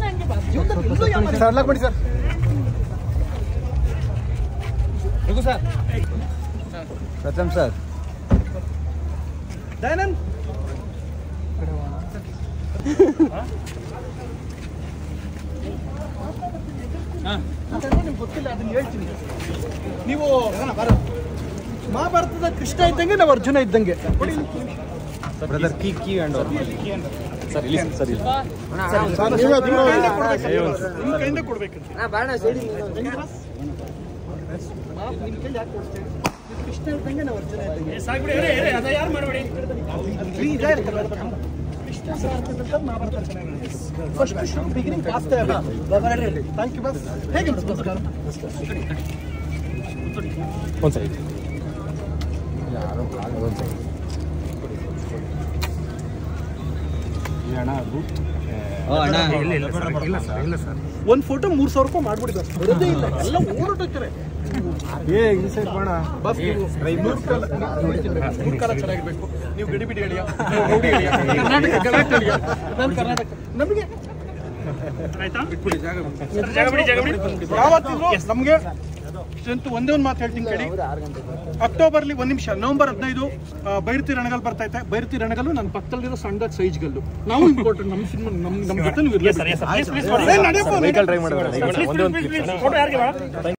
Sir lock ಮಾಡಿ sir. Raghu sir, Pratham sir, Dayanand ನಿಮ್ಗೆ ಗೊತ್ತಿಲ್ಲ, ಅದನ್ನ ಹೇಳ್ತೀನಿ. ನೀವು ಮಹಾಭಾರತದ ಕೃಷ್ಣ ಇದ್ದಂಗೆ, ನಾವು ಅರ್ಜುನ ಇದ್ದಂಗೆ. ಬ್ರದರ್ ಕೀ ಅಂಡ್ ಸರ್ ಇಲ್ಲಿ ಸರ್ ಇಲ್ಲ ಸರ್, ನೀವು ನಿಮ್ಮ ಕೈಯಿಂದ ಕೊಡ್ಬೇಕಂತ. ನಿಮ್ಮ ಕೈಲಿ ಯಾಕೆ ಕೊಡ್ತೇವೆ? ಕೃಷ್ಣ ಇದ್ದಂಗೆ, ನಾವು ಅರ್ಜುನ ಇದ್ದಂಗೆ. ಮಹಾಭಾರತ ಚೆನ್ನಾಗಿದೆ. ಫಸ್ಟ್ ಬಿಗಿನಿಂಗ್ ಫಾಸ್ಟ್ ಆಗಬೇಕು. Thank you boss. ಹೇಗೆ ನಮಸ್ಕಾರ. ಒಂದು ಸೈಡ್ ಯಾರು ಒಂದು ಸೈಡ್ ಒಂದು ಫೋಟೋ 3,000 ರೂಪಾಯಿ ಮಾಡ್ಬಿಡಿ ಬಸ್. ಬರೋದೇ ಇಲ್ಲ, ಎಲ್ಲ ಓಡೋಗ್ತಾರೆ. ಮೂರು ಕಾಲ ಚೆನ್ನಾಗಿರ್ಬೇಕು. ನೀವು ಗಡಿ ಬಿಡಿ ಹೇಳಿಯ ಕರ್ನಾಟಕ ನಮಗೆ ಯಾವತ್ತಿದ್ರು ನಮಗೆ ಸ್ಟ್ರೆಂತ್. ಒಂದೇ ಒಂದು ಮಾತು ಹೇಳ್ತೀನಿ ಕೇಳಿ. ಅಕ್ಟೋಬರ್ಲಿ 1 ನಿಮಿಷ, ನವೆಂಬರ್ 15 ಬೈರತಿ ರಣಗಲ್ ಬರ್ತೈತೆ. ಬೈರತಿ ರಣಗಲ್ಲು ನನ್ನ ಪಕ್ಕದಲ್ಲಿರೋ ಸಣ್ಣ ಸೈಜ್ ಗಲ್ಲು. ನಾವು ಇಂಪಾರ್ಟೆಂಟ್, ನಮ್ಮ ಸಿನಿಮಾ ನಮ್ಮ ಜೊತೆ